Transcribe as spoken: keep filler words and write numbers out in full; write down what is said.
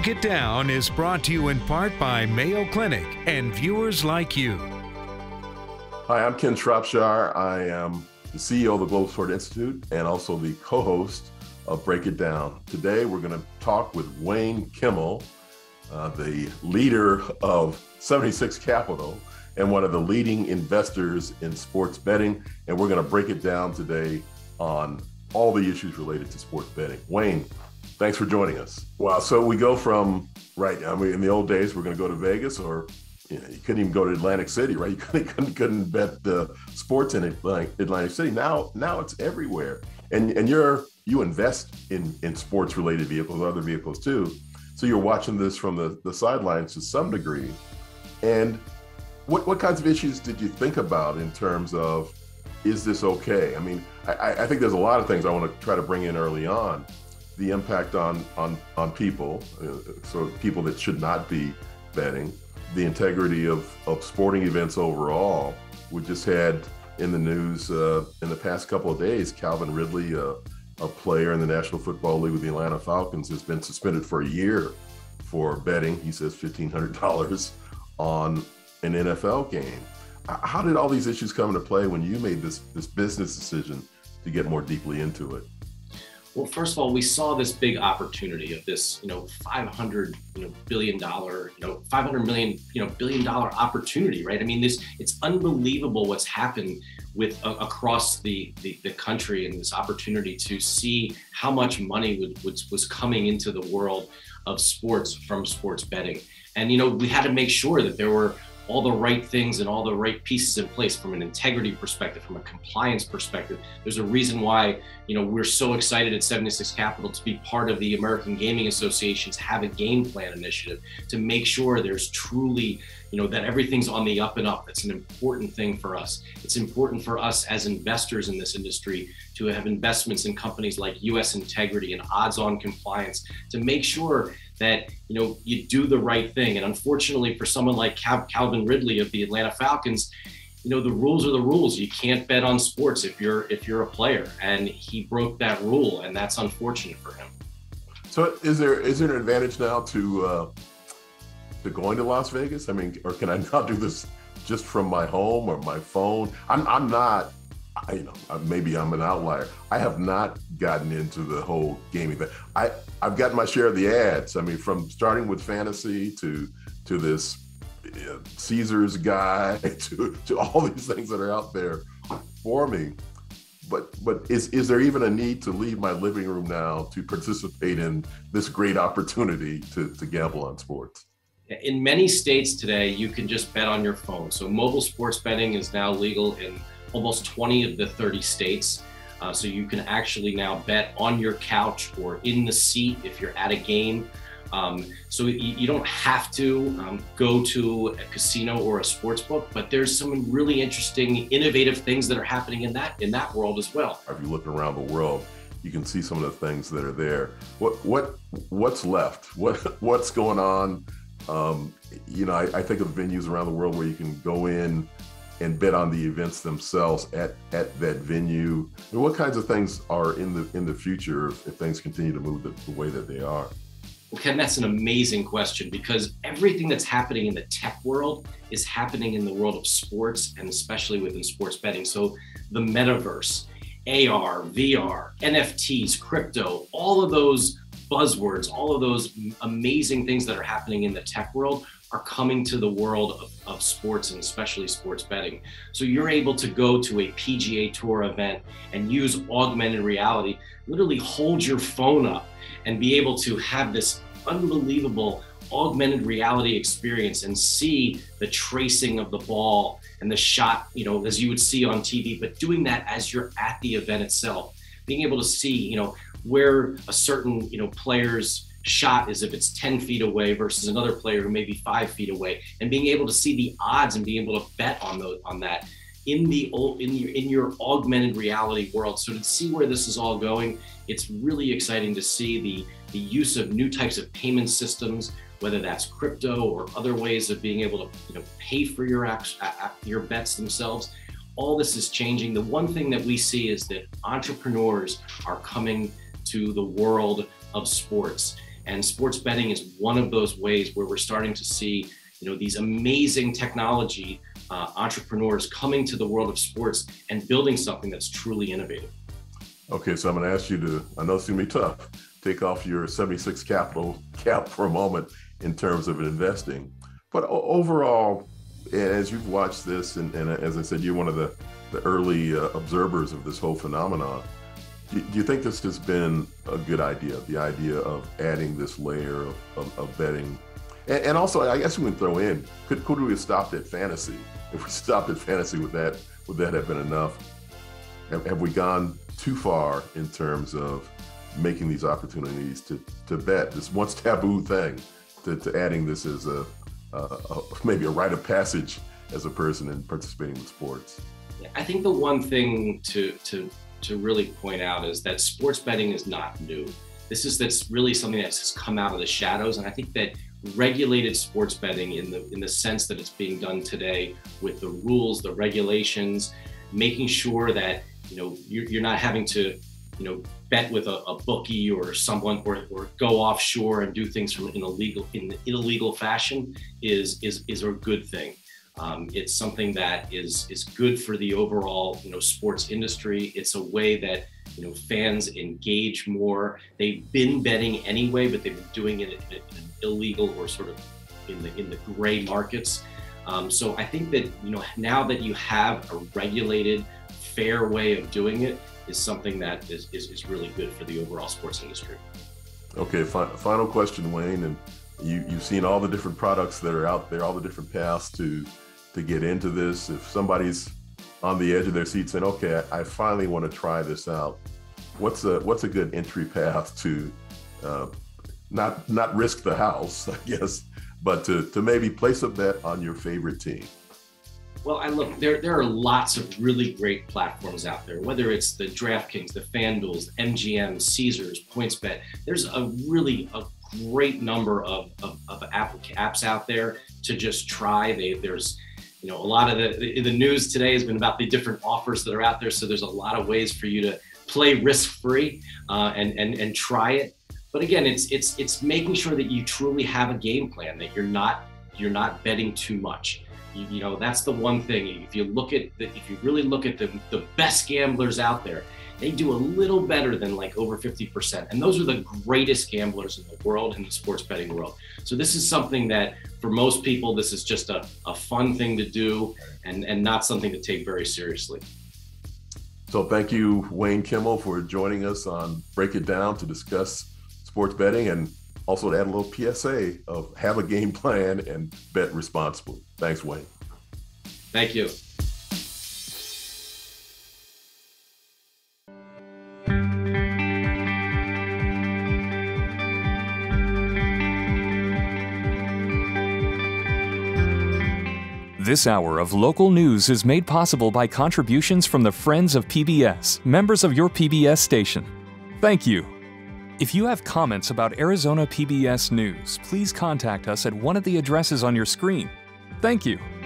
Break It Down is brought to you in part by Mayo Clinic and viewers like you. Hi, I'm Ken Shropshire. I am the C E O of the Global Sport Institute and also the co-host of Break It Down. Today, we're going to talk with Wayne Kimmel, uh, the leader of SeventySix Capital and one of the leading investors in sports betting. And we're going to break it down today on all the issues related to sports betting. Wayne, thanks for joining us. Wow, so we go from, right, I mean, in the old days, we're going to go to Vegas, or you know, you couldn't even go to Atlantic City, right? You couldn't, couldn't, couldn't bet the sports in Atlantic City. Now, now it's everywhere. And and you're you invest in, in sports-related vehicles, other vehicles too. So you're watching this from the, the sidelines to some degree. And what, what kinds of issues did you think about in terms of, is this okay? I mean, I, I think there's a lot of things I want to try to bring in early on. The impact on, on, on people, uh, so people that should not be betting, the integrity of, of sporting events overall. We just had in the news uh, in the past couple of days, Calvin Ridley, uh, a player in the National Football League with the Atlanta Falcons, has been suspended for a year for betting, he says fifteen hundred dollars on an N F L game. How did all these issues come into play when you made this, this business decision to get more deeply into it? Well, first of all, we saw this big opportunity of this, you know, five hundred, you know, billion dollar, you know, five hundred million, you know, billion dollar opportunity, right? I mean, this, it's unbelievable what's happened with uh, across the, the the country, and this opportunity to see how much money would, was was coming into the world of sports from sports betting. And, you know, we had to make sure that there were all the right things and all the right pieces in place from an integrity perspective, from a compliance perspective. There's a reason why, you know, we're so excited at SeventySix Capital to be part of the American Gaming Association's Have a Game Plan initiative, to make sure there's truly, you know, that everything's on the up and up. That's an important thing for us. It's important for us as investors in this industry to have investments in companies like U S Integrity and odds-on compliance to make sure that, you know, you do the right thing. And unfortunately, for someone like Cal- Calvin Ridley of the Atlanta Falcons, you know, the rules are the rules. You can't bet on sports if you're if you're a player, and he broke that rule, and that's unfortunate for him. So, is there is there an advantage now to uh, to going to Las Vegas? I mean, or can I not do this just from my home or my phone? I'm I'm not. I, you know, maybe I'm an outlier. I have not gotten into the whole gaming thing. I, I've gotten my share of the ads. I mean, from starting with fantasy to to this uh, Caesars guy to, to all these things that are out there for me. But but is, is there even a need to leave my living room now to participate in this great opportunity to, to gamble on sports? In many states today, you can just bet on your phone. So mobile sports betting is now legal in almost twenty of the thirty states. Uh, so you can actually now bet on your couch or in the seat if you're at a game. Um, so you, you don't have to um, go to a casino or a sports book, but there's some really interesting, innovative things that are happening in that in that world as well. If you look around the world, you can see some of the things that are there. What what what's left? What what's going on? Um, you know, I, I think of venues around the world where you can go in and bet on the events themselves at, at that venue. And what kinds of things are in the in the future if, if things continue to move the, the way that they are? Well, Ken, that's an amazing question, because everything that's happening in the tech world is happening in the world of sports, and especially within sports betting. So the metaverse, A R, V R, N F Ts, crypto, all of those buzzwords, all of those amazing things that are happening in the tech world are coming to the world of, of sports, and especially sports betting. So you're able to go to a P G A Tour event and use augmented reality, literally hold your phone up and be able to have this unbelievable augmented reality experience and see the tracing of the ball and the shot, you know, as you would see on T V, but doing that as you're at the event itself, being able to see, you know, where a certain, you know, player's shot is if it's ten feet away versus another player who may be five feet away, and being able to see the odds and being able to bet on those on that in the in your in your augmented reality world. So to see where this is all going, it's really exciting to see the the use of new types of payment systems, whether that's crypto or other ways of being able to, you know, pay for your apps, your bets themselves. All this is changing. The one thing that we see is that entrepreneurs are coming to the world of sports. And sports betting is one of those ways where we're starting to see, you know, these amazing technology uh, entrepreneurs coming to the world of sports and building something that's truly innovative. Okay, so I'm going to ask you to, I know it's going to be tough, take off your seventy-six Capital cap for a moment in terms of investing. But overall, as you've watched this, and, and as I said, you're one of the, the early uh, observers of this whole phenomenon, do, do you think this has been a good idea, the idea of adding this layer of, of, of betting? And, and also, I guess we can throw in, could, could we have stopped at fantasy? If we stopped at fantasy, would that, would that have been enough? Have, have we gone too far in terms of making these opportunities to, to bet, this once taboo thing, to, to adding this as a, a, a maybe a rite of passage as a person in participating in sports? I think the one thing to, to, to really point out is that sports betting is not new. This is that's really something that's just come out of the shadows. And I think that regulated sports betting in the, in the sense that it's being done today with the rules, the regulations, making sure that, you know, you're, you're not having to, you know, bet with a, a bookie or someone, or, or go offshore and do things from an illegal, in an illegal fashion is, is, is a good thing. Um, it's something that is, is good for the overall, you know, sports industry. It's a way that, you know, fans engage more. They've been betting anyway, but they've been doing it in, in an illegal or sort of in the, in the gray markets. Um, so I think that, you know, now that you have a regulated, fair way of doing it, is something that is, is, is really good for the overall sports industry. Okay, fi final question, Wayne, and you, you've seen all the different products that are out there, all the different paths to, to get into this. If somebody's on the edge of their seat saying, okay, I, I finally want to try this out, what's a, what's a good entry path to uh, not, not risk the house, I guess, but to, to maybe place a bet on your favorite team? Well, I look, there, there are lots of really great platforms out there, whether it's the DraftKings, the FanDuels, M G M, Caesars, PointsBet. There's a really a great number of, of, of app, apps out there to just try. They, there's, you know, a lot of the, the news today has been about the different offers that are out there. So there's a lot of ways for you to play risk-free uh, and, and, and try it. But again, it's, it's, it's making sure that you truly have a game plan, that you're not, you're not betting too much. You, you know, that's the one thing. If you look at the, if you really look at the, the best gamblers out there, they do a little better than like over fifty percent. And those are the greatest gamblers in the world, in the sports betting world. So this is something that for most people, this is just a, a fun thing to do and, and not something to take very seriously. So thank you, Wayne Kimmel, for joining us on Break It Down to discuss sports betting, and also to add a little P S A of have a game plan and bet responsibly. Thanks, Wayne. Thank you. This hour of local news is made possible by contributions from the Friends of P B S, members of your P B S station. Thank you. If you have comments about Arizona P B S News, please contact us at one of the addresses on your screen. Thank you.